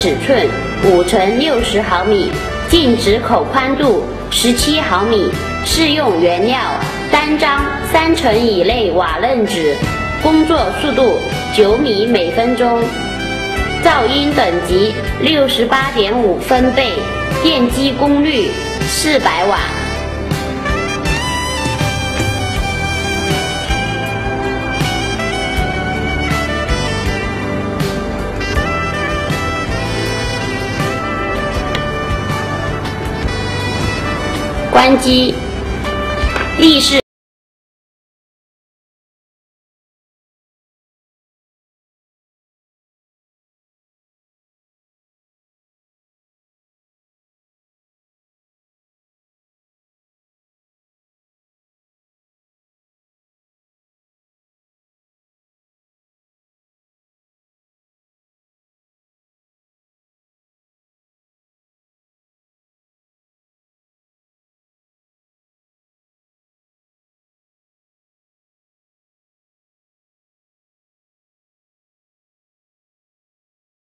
尺寸5乘60毫米，净直口宽度17毫米，适用原料单张3成以内瓦楞纸，工作速度9米每分钟，噪音等级68.5分贝，电机功率400瓦。关机，立式。